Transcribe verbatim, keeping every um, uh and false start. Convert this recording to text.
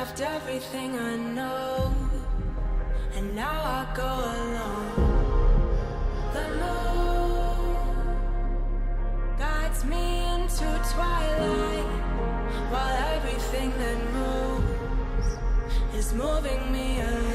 left everything I know, and now I go alone. The moon guides me into twilight, while everything that moves is moving me along.